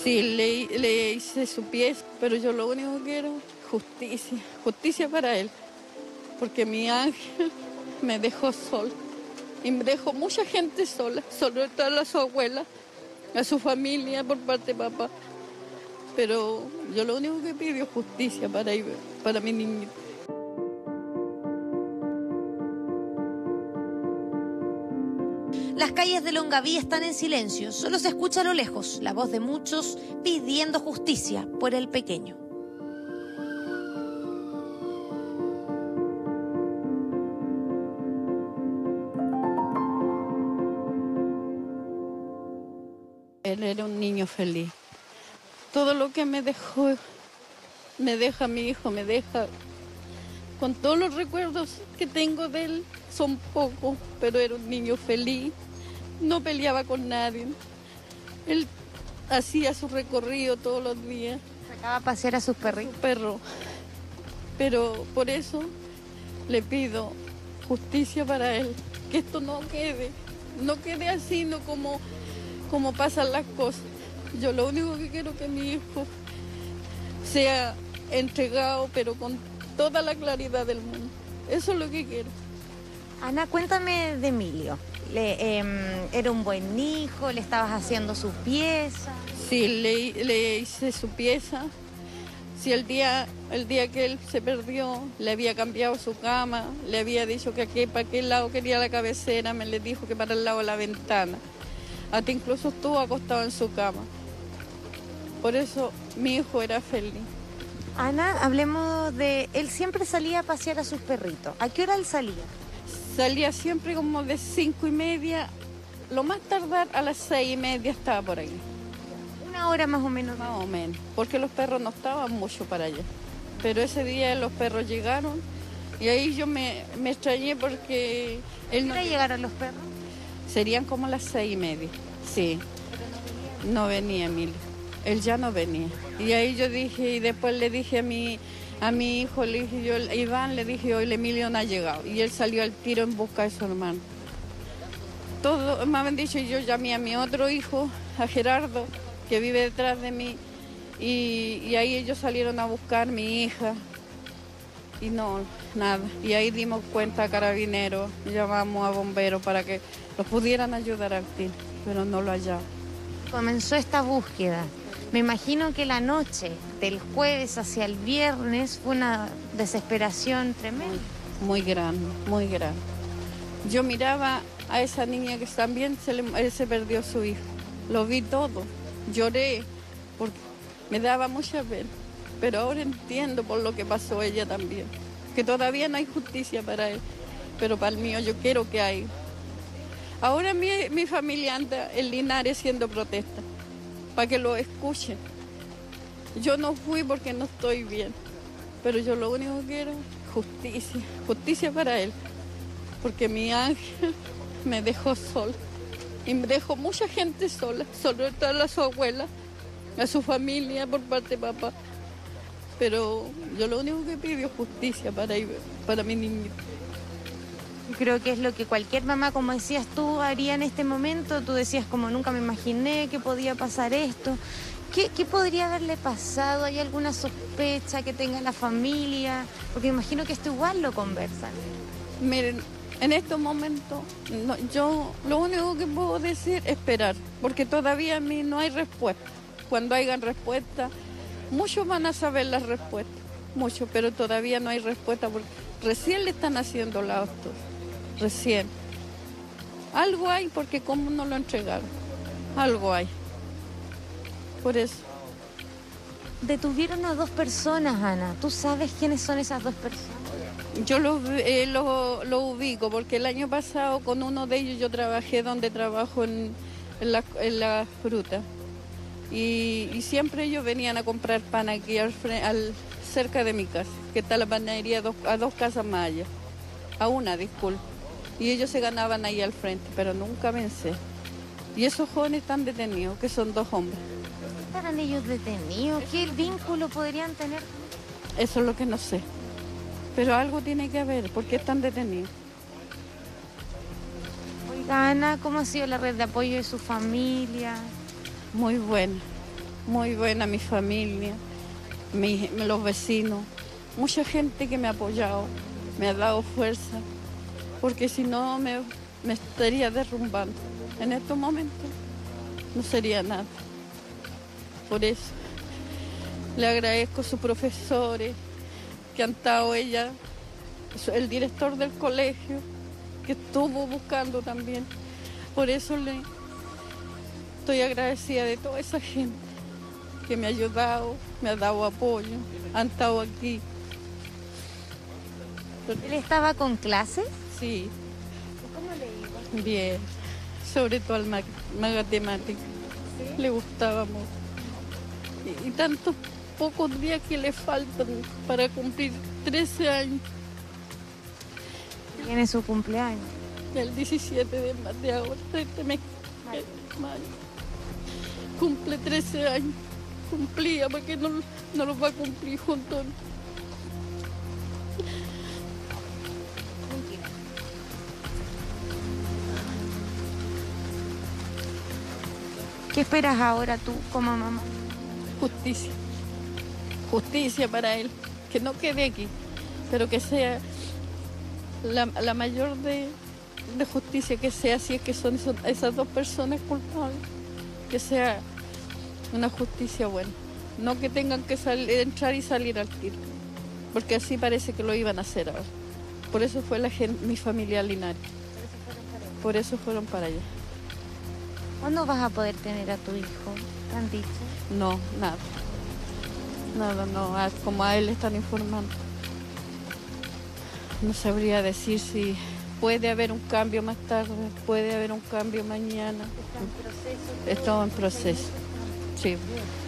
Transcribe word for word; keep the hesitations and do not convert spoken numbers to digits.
Sí, le, le hice su pieza, pero yo lo único que quiero es justicia, justicia para él, porque mi ángel me dejó sola y me dejó mucha gente sola, sobre todo a su abuela, a su familia por parte de papá, pero yo lo único que pido es justicia para, para mi niñito. Las calles de Longaví están en silencio, solo se escucha a lo lejos la voz de muchos pidiendo justicia por el pequeño. Él era un niño feliz. Todo lo que me dejó, me deja mi hijo, me deja. Con todos los recuerdos que tengo de él, son pocos, pero era un niño feliz. No peleaba con nadie. Él hacía su recorrido todos los días. Sacaba a pasear a sus perritos. Su perro. Pero por eso le pido justicia para él. Que esto no quede, no quede así, no como, como pasan las cosas. Yo lo único que quiero es que mi hijo sea entregado, pero con toda la claridad del mundo. Eso es lo que quiero. Ana, cuéntame de Emilio. Le, eh, ¿Era un buen hijo? ¿Le estabas haciendo su pieza? Sí, le, le hice su pieza. Sí, el día, el día que él se perdió, le había cambiado su cama, le había dicho que aquí, para qué lado quería la cabecera, me le dijo que para el lado de la ventana. Hasta incluso estuvo acostado en su cama. Por eso mi hijo era feliz. Ana, hablemos de... Él siempre salía a pasear a sus perritos. ¿A qué hora él salía? Salía siempre como de cinco y media, lo más tardar a las seis y media estaba por ahí. Una hora más o menos. Más o menos, porque los perros no estaban mucho para allá. Pero ese día los perros llegaron y ahí yo me, me extrañé porque él no... ¿A qué hora llegaron los perros? Serían como las seis y media, sí. Pero no venía. No venía Emilio, él ya no venía. Y ahí yo dije, y después le dije a mi... A mi hijo, le dije yo, Iván, le dije, hoy el Emilio no ha llegado. Y él salió al tiro en busca de su hermano. Todo, me habían dicho, y yo llamé a mi otro hijo, a Gerardo, que vive detrás de mí. Y, y ahí ellos salieron a buscar a mi hija. Y no, nada. Y ahí dimos cuenta a carabineros, llamamos a bomberos para que los pudieran ayudar al tiro, pero no lo hallaban. Comenzó esta búsqueda. Me imagino que la noche del jueves hacia el viernes fue una desesperación tremenda. Muy, muy grande, muy grande. Yo miraba a esa niña que también se, le, se perdió su hijo. Lo vi todo, lloré, porque me daba mucha pena. Pero ahora entiendo por lo que pasó ella también. Que todavía no hay justicia para él, pero para el mío yo quiero que haya. Ahora mi, mi familia anda en Linares haciendo protesta, para que lo escuchen. Yo no fui porque no estoy bien, pero yo lo único que quiero es justicia, justicia para él, porque mi ángel me dejó sola y me dejó mucha gente sola, sobre todo a su abuela, a su familia por parte de papá, pero yo lo único que pido es justicia para, para mi niñito. Creo que es lo que cualquier mamá, como decías tú, haría en este momento. Tú decías, como nunca me imaginé que podía pasar esto. ¿Qué, qué podría haberle pasado? ¿Hay alguna sospecha que tenga la familia? Porque imagino que esto igual lo conversan. Miren, en estos momentos, no, yo lo único que puedo decir es esperar, porque todavía a mí no hay respuesta. Cuando hayan respuesta, muchos van a saber las respuestas, muchos, pero todavía no hay respuesta, porque recién le están haciendo la autos. Recién. Algo hay porque cómo no lo entregaron. Algo hay. Por eso. Detuvieron a dos personas, Ana. ¿Tú sabes quiénes son esas dos personas? Yo lo, eh, lo, lo ubico porque el año pasado con uno de ellos yo trabajé donde trabajo en, en, la, en la fruta. Y, y siempre ellos venían a comprar pan aquí al, al, cerca de mi casa, que está la panadería dos, a dos casas más allá. A una, disculpe. Y ellos se ganaban ahí al frente, pero nunca vencé. Y esos jóvenes están detenidos, que son dos hombres. ¿Estarán ellos detenidos? ¿Qué vínculo podrían tener? Eso es lo que no sé. Pero algo tiene que haber, ¿por qué están detenidos? Oiga, Ana, ¿cómo ha sido la red de apoyo de su familia? Muy buena, muy buena mi familia, mi- los vecinos, mucha gente que me ha apoyado, me ha dado fuerza, porque si no me, me estaría derrumbando. En estos momentos no sería nada. Por eso le agradezco a sus profesores que han estado ella, el director del colegio, que estuvo buscando también. Por eso le estoy agradecida de toda esa gente que me ha ayudado, me ha dado apoyo, han estado aquí. ¿Él estaba con clases? Sí, ¿Cómo le iba? bien, sobre todo al ma- matemática, le gustaba mucho. Y, y tantos pocos días que le faltan para cumplir trece años, Tiene su cumpleaños. el diecisiete de, ma- de ahora, de este mes, Mayo. de mayo. Cumple trece años, cumplía porque no, no los va a cumplir juntos. ¿Qué esperas ahora tú como mamá? Justicia, justicia para él, que no quede aquí, pero que sea la, la mayor de, de justicia, que sea, si es que son esos- esas dos personas culpables, que sea una justicia buena, no que tengan que salir, entrar y salir al tiro, porque así parece que lo iban a hacer ahora. Por eso fue la gente, mi familia Linares, por eso fueron para allá. ¿Cuándo vas a poder tener a tu hijo? ¿Te han dicho? No, nada. Nada, no, a- como a él le están informando. No sabría decir si puede haber un cambio más tarde, puede haber un cambio mañana. Está en proceso. Estamos en proceso. Sí.